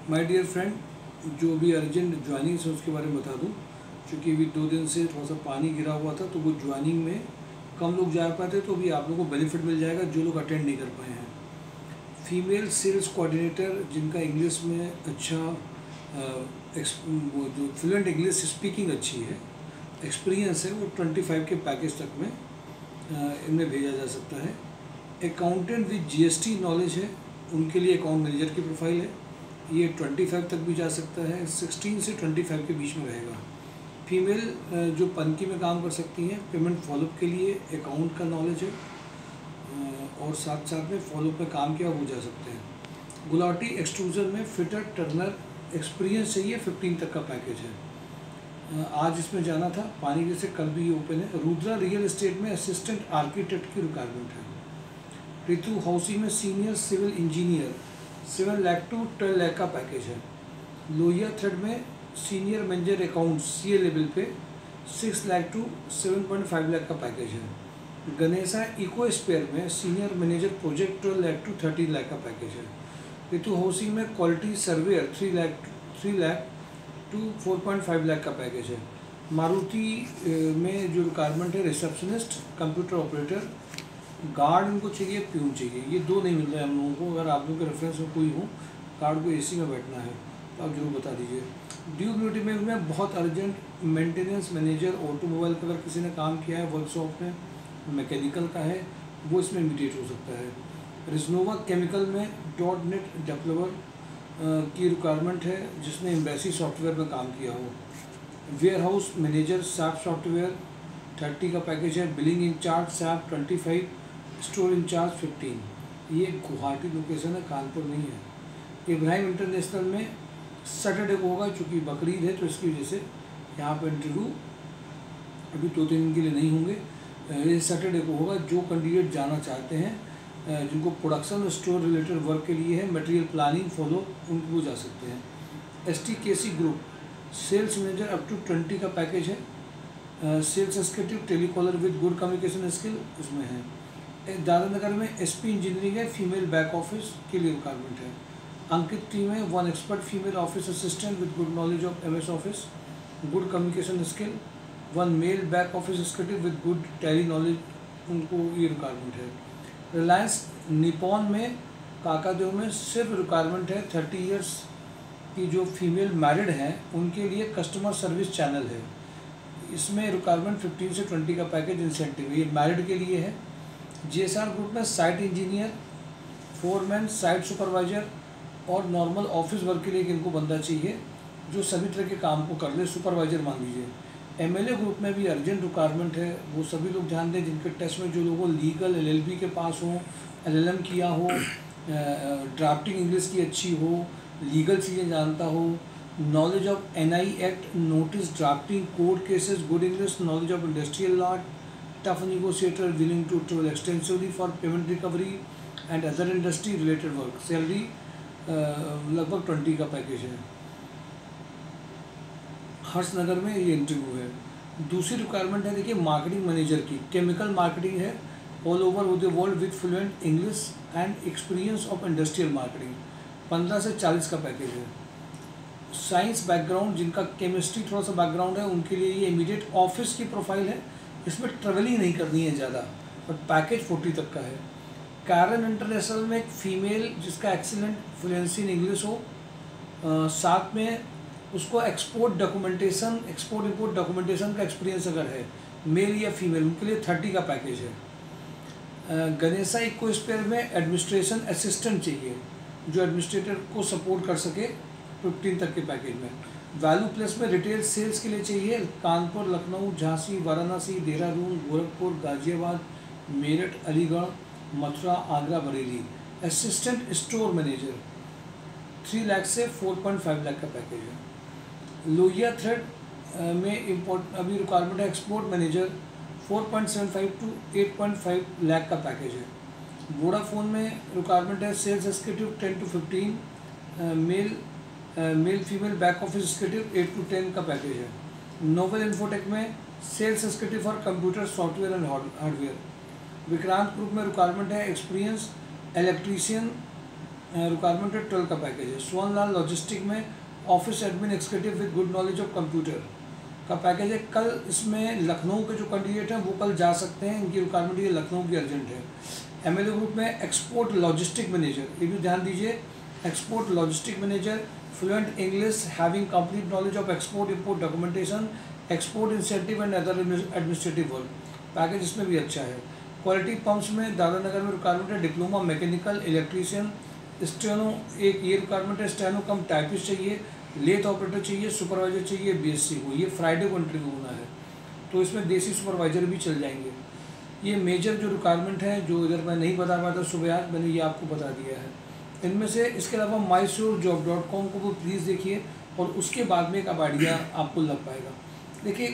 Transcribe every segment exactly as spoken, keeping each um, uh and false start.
My dear friend, जो भी urgent joining है उसके बारे में बता दूं। क्योंकि अभी दो दिन से थोड़ा सा पानी गिरा हुआ था तो वो ज्वाइनिंग में कम लोग जा पाते, तो अभी आप लोगों को बेनिफिट मिल जाएगा जो लोग अटेंड नहीं कर पाए हैं। फीमेल सेल्स कोऑर्डिनेटर जिनका इंग्लिश में अच्छा आ, वो जो फ्लुएंट इंग्लिश स्पीकिंग अच्छी है, एक्सपीरियंस है, वो पच्चीस के पैकेज तक में इनमें भेजा जा सकता है। अकाउंटेंट विद जीएसटी नॉलेज है, उनके लिए अकाउंट मैनेजर की प्रोफाइल है, ये पच्चीस तक भी जा सकता है, सोलह से पच्चीस के बीच में रहेगा। फीमेल जो पनकी में काम कर सकती हैं, पेमेंट फॉलोअप के लिए अकाउंट का नॉलेज है और साथ साथ में फॉलोअप में काम किया हो जा सकते हैं। गुलाटी एक्सट्रूजन में फिटर टर्नर एक्सपीरियंस चाहिए, पंद्रह तक का पैकेज है। आज इसमें जाना था, पानी गिर से कल भी ये ओपन है। रुद्रा रियल एस्टेट में असिस्टेंट आर्किटेक्ट की रिक्वायरमेंट है। ऋतु हाउसिंग में senior civil engineer seven lakh to twelve lakh का पैकेज है। लोहिया थ्रेड में senior manager accounts C A level पे six lakh to seven point five lakh का पैकेज है। गणेशा इको स्पेयर में senior manager project twelve lakh to thirteen lakh का पैकेज है। ऋतु हाउसिंग में quality surveyor three lakh three lakh to four point five lakh का package है। मारुति में जो रिक्वायरमेंट है, रिसेप्शनिस्ट, कंप्यूटर ऑपरेटर, गार्ड इनको चाहिए, प्यून चाहिए, ये दो नहीं मिल रहे हम लोगों को। अगर आप लोगों के रेफरेंस में कोई हो, गार्ड को एसी में बैठना है तो आप जरूर बता दीजिए। ड्यू ब्यूटी में में बहुत अर्जेंट मेंटेनेंस मैनेजर, ऑटोमोबाइल का अगर किसी ने काम किया है वर्कशॉप में, मैकेनिकल का है, वो इसमें इमीडिएट हो सकता है। रिजनोवा केमिकल में डॉट नेट डेवलपर की रिक्वायरमेंट है जिसने एम्बेसी सॉफ्टवेयर में काम किया हो। Warehouse manager SAP software thirty का पैकेज है। Billing incharge SAP twenty five, store incharge fifteen. ये गुवाहाटी लोकेशन है, कानपुर नहीं है। इब्राहिम इंटरनेशनल में सैटरडे को होगा, चूँकि बकरीद है तो इसकी वजह से यहाँ पर इंटरव्यू अभी दो तीन दिन के लिए नहीं होंगे, ये सैटरडे को होगा। जो कैंडिडेट जाना चाहते हैं, जिनको प्रोडक्शन स्टोर रिलेटेड वर्क के लिए है, मटेरियल प्लानिंग फॉलो, उनको जा सकते हैं। S T K C group sales manager up to twenty का पैकेज है। Sales executive telecaller with good communication skill इसमें है। दादरनगर में एसपी इंजीनियरिंग है, फीमेल बैक ऑफिस के लिए रिक्वायरमेंट है। अंकित टीम है, one expert female office assistant with good knowledge of M S office, good communication skill, one male back office executive with good Tally knowledge, उनको ये requirement है। Reliance Nippon में काकादेव में सिर्फ रिक्वायरमेंट है थर्टी ईयर्स की जो फीमेल मैरिड हैं उनके लिए कस्टमर सर्विस चैनल है। इसमें रिक्वायरमेंट फिफ्टीन से ट्वेंटी का पैकेज इंसेंटिव ये मैरिड के लिए है। जीएसआर ग्रुप में site engineer, foreman, site supervisor और नॉर्मल ऑफिस वर्क के लिए इनको बंदा चाहिए जो सभी तरह के काम को कर ले, सुपरवाइजर मान लीजिए। एमएलए ग्रुप में भी अर्जेंट रिक्वायरमेंट है, वो सभी लोग ध्यान दें जिनके टेस्ट में जो लोगों लीगल एलएलबी के पास हो, एलएलएम किया हो, ड्राफ्टिंग इंग्लिश की अच्छी हो, लीगल चीज़ें जानता हो, knowledge of NI act, notice drafting, court cases, good English, knowledge of industrial law, tough negotiator, willing to travel extensively for payment recovery and other industry related work. Salary लगभग twenty का package है। हर्षनगर में ये interview है। दूसरी requirement है, देखिए, marketing manager की, केमिकल मार्केटिंग है, all over with the world with fluent English and experience of industrial marketing, पंद्रह से चालीस का पैकेज है। साइंस बैकग्राउंड, जिनका केमिस्ट्री थोड़ा सा बैकग्राउंड है, उनके लिए ये इमीडिएट ऑफिस की प्रोफाइल है, इसमें ट्रेवलिंग नहीं करनी है ज़्यादा, और पैकेज फोर्टी तक का है। कैरन इंटरनेशनल में एक फीमेल जिसका एक्सीलेंट फ्लुएंसी इन इंग्लिश हो, आ, साथ में उसको export documentation, export import documentation का एक्सपीरियंस अगर है, मेल या फीमेल, उनके लिए थर्टी का पैकेज है। गणेशा इको स्पेयर में एडमिनिस्ट्रेशन असिस्टेंट चाहिए जो एडमिनिस्ट्रेटर को सपोर्ट कर सके, फिफ्टीन तक के पैकेज में। वैल्यू प्लस में रिटेल सेल्स के लिए चाहिए, Kanpur, Lucknow, Jhansi, Varanasi, Dehradun, Gorakhpur, Ghaziabad, Meerut, Aligarh, Mathura, Agra, Bareilly. Assistant store manager three lakh से फोर पॉइंट फाइव लाख का पैकेज है। लोहिया थ्रेड में इम्पोर्ट अभी रिक्वायरमेंट है, export manager, four point seven five to eight point five lakh का पैकेज है। वोडाफोन में रिक्वायरमेंट है, sales executive ten to fifteen, male male female back office executive eight to ten का package है। Novel Infotech में sales executive for computer software and hardware. Vikrant group में requirement है, experience electrician requirement है twelve का package है। Sohanlal logistic में office admin executive with good knowledge of computer का पैकेज है। कल इसमें लखनऊ के जो कैंडिडेट हैं वो कल जा सकते हैं, इनकी रिक्वायरमेंट ये लखनऊ की अर्जेंट है। एमएलए ग्रुप में एक्सपोर्ट लॉजिस्टिक मैनेजर, ये भी ध्यान दीजिए, export logistic manager fluent English having complete knowledge of export import documentation export incentive and other administrative work, package इसमें भी अच्छा है। क्वालिटी पंप्स में दादरानगर में रिक्वायरमेंट है डिप्लोमा मैकेनिकल इलेक्ट्रीशियन, स्टेनो एक ये रिक्वायरमेंट है, स्टेनो कम टाइपिस्ट चाहिए, लेथ ऑपरेटर चाहिए, सुपरवाइजर चाहिए बीएससी को, ये फ्राइडे को इंटरव्यू होना है, तो इसमें देसी सुपरवाइजर भी चल जाएंगे। ये मेजर जो रिक्वायरमेंट है जो इधर मैं नहीं बता पाया था सुबह आज, मैंने ये आपको बता दिया है इनमें से। इसके अलावा my sure job dot com को वो प्लीज़ देखिए और उसके बाद में एक अब आइडिया आपको लग पाएगा। देखिए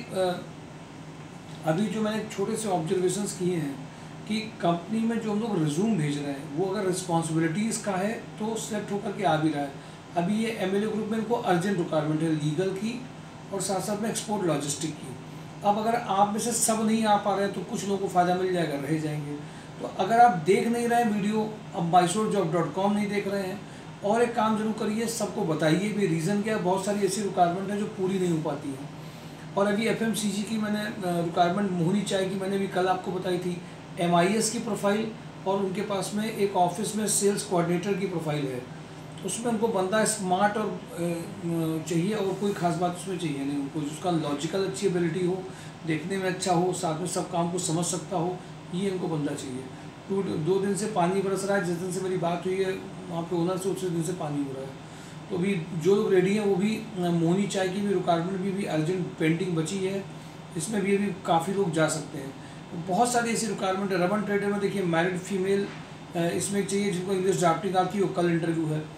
अभी जो मैंने छोटे से ऑब्जर्वेशंस किए हैं कि कंपनी में जो हम लोग रिज्यूम भेज रहे हैं वो अगर रिस्पॉन्सिबिलिटीज़ का है तो सेलेक्ट होकर के आ भी रहा है। अभी ये एमएलए ग्रुप में इनको अर्जेंट रिक्वायरमेंट है लीगल की और साथ साथ में एक्सपोर्ट लॉजिस्टिक की। अब अगर आप में से सब नहीं आ पा रहे हैं तो कुछ लोगों को फ़ायदा मिल जाएगा, रह जाएंगे। तो अगर आप देख नहीं रहे हैं वीडियो, अब माइसोर जॉब डॉट कॉम नहीं देख रहे हैं, और एक काम जरूर करिए, सबको बताइए भी रीज़न क्या है। बहुत सारी ऐसी रिक्वायरमेंट है जो पूरी नहीं हो पाती हैं। और अभी एफएमसीजी की मैंने रिक्वायरमेंट मोहनी चाय की मैंने भी कल आपको बताई थी, एमआईएस की प्रोफाइल और उनके पास में एक ऑफिस में सेल्स कोऑर्डिनेटर की प्रोफाइल है। उसमें उनको बंदा स्मार्ट और चाहिए और कोई खास बात उसमें चाहिए नहीं उनको, जिसका लॉजिकल अच्छी एबिलिटी हो, देखने में अच्छा हो, साथ में सब काम को समझ सकता हो, ये इनको बंदा चाहिए। टू दो दिन से पानी बरस रहा है, जिस दिन से मेरी बात हुई है वहाँ पे ओनर से उसी दिन से पानी हो रहा है। तो अभी जो लोग रेडी हैं वो भी, मोहनी चाय की भी रिक्वायरमेंट भी, भी अर्जेंट पेंटिंग बची है, इसमें भी अभी काफ़ी लोग जा सकते हैं। बहुत सारी ऐसी रिक्वायरमेंट है। रबन ट्रेडर में देखिए मैरिड फीमेल इसमें चाहिए जिनको इंग्लिश ड्राफ्टिंग आती हो, कल इंटरव्यू है।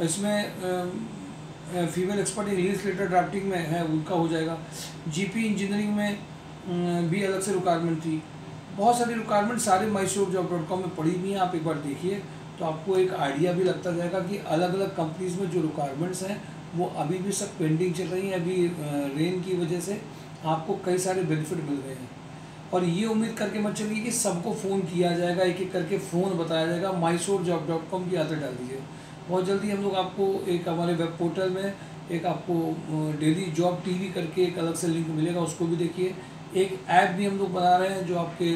इसमें female expert English letter drafting में है, उनका हो जाएगा। जीपी इंजीनियरिंग में भी अलग से रिक्वायरमेंट थी। बहुत सारी रिक्वायरमेंट सारे माइश्योर जॉब डॉट कॉम में पड़ी हुई हैं, आप एक बार देखिए तो आपको एक आइडिया भी लगता जाएगा कि अलग अलग कंपनीज़ में जो रिक्वायरमेंट्स हैं वो अभी भी सब पेंडिंग चल रही हैं। अभी रेन की वजह से आपको कई सारे बेनिफिट मिल रहे हैं। और ये उम्मीद करके मत चलिए कि सबको फ़ोन किया जाएगा, एक एक करके फ़ोन बताया जाएगा। माइश्योर जॉब डॉट कॉम की आदत डाल दीजिए। बहुत जल्दी हम लोग आपको एक हमारे वेब पोर्टल में एक आपको डेली जॉब टीवी करके एक अलग से लिंक मिलेगा, उसको भी देखिए। एक ऐप भी हम लोग बना रहे हैं जो आपके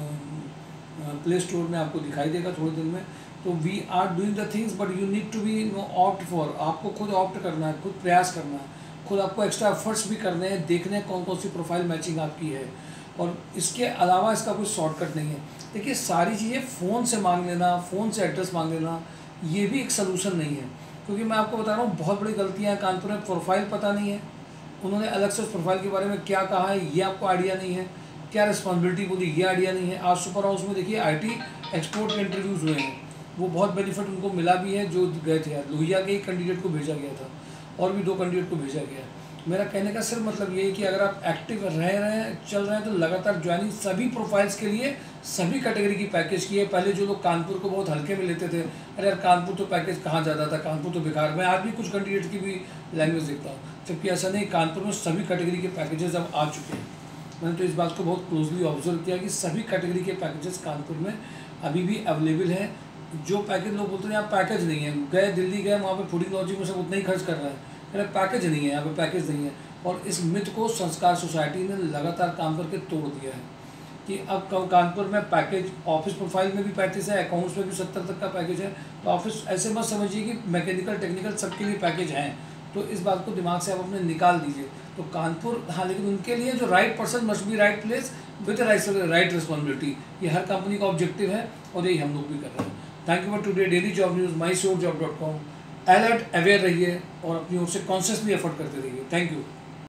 प्ले स्टोर में आपको दिखाई देगा थोड़े दिन में। तो we are doing the things but you need to be no opt for, आपको खुद ऑप्ट करना है, खुद प्रयास करना है, खुद आपको एक्स्ट्रा एफर्ट्स भी करने हैं, देखने कौन कौन सी प्रोफाइल मैचिंग आपकी है। और इसके अलावा इसका कोई शॉर्टकट नहीं है। देखिए सारी चीज़ें फ़ोन से मांग लेना, फ़ोन से एड्रेस मांग लेना, ये भी एक सलूशन नहीं है। क्योंकि मैं आपको बता रहा हूँ बहुत बड़ी गलतियाँ हैं। कानपुर में प्रोफाइल पता नहीं है, उन्होंने अलग से उस प्रोफाइल के बारे में क्या कहा है ये आपको आइडिया नहीं है, क्या रिस्पॉन्सिबिलिटी बोली ये आइडिया नहीं है। आज सुपर हाउस में देखिए आईटी एक्सपोर्ट के इंटरव्यूज़ हुए हैं, वो बहुत बेनिफिट उनको मिला भी है जो गए थे। लोहिया के एक कैंडिडेट को भेजा गया था और भी दो कैंडिडेट को भेजा गया। मेरा कहने का सिर्फ मतलब ये है कि अगर आप एक्टिव रह रहे हैं, चल रहे हैं, तो लगातार ज्वाइनिंग सभी प्रोफाइल्स के लिए सभी कैटेगरी की पैकेज की है। पहले जो लोग कानपुर को बहुत हल्के में लेते थे, अरे यार कानपुर तो पैकेज कहाँ ज़्यादा था, कानपुर तो बेकार। मैं आज भी कुछ कैंडिडेट की भी लैंग्वेज देखता हूँ, जबकि ऐसा नहीं। कानपुर में सभी कैटेगरी के पैकेजेस अब आ चुके हैं। मैंने तो इस बात को बहुत क्लोजली ऑब्जर्व किया कि सभी कैटेगरी के पैकेजेस कानपुर में अभी भी अवेलेबल हैं। जो पैकेज लोग बोलते हैं यहाँ पैकेज नहीं है, गए दिल्ली गए वहाँ पे फूडिंग लॉजिंग में सब उतना ही खर्च कर रहे हैं, अरे पैकेज नहीं है यहाँ पे, पैकेज नहीं है। और इस मिथ को संस्कार सोसाइटी ने लगातार काम करके तोड़ दिया है कि अब कानपुर में पैकेज ऑफिस प्रोफाइल में भी पैंतीस है, अकाउंट्स में भी सत्तर तक का पैकेज है। तो ऑफिस ऐसे मत समझिए कि मैकेनिकल टेक्निकल सबके लिए पैकेज हैं, तो इस बात को दिमाग से आप अपने निकाल दीजिए। तो कानपुर, हाँ, लेकिन उनके लिए जो right person must be right place with right responsibility, ये हर कंपनी का ऑब्जेक्टिव है और यही हम लोग भी कर रहे हैं। Thank you for today. Daily job news, my sure job dot com. Alert, aware रहिए और अपनी ओर से कॉन्शियसली एफर्ट करते रहिए। Thank you.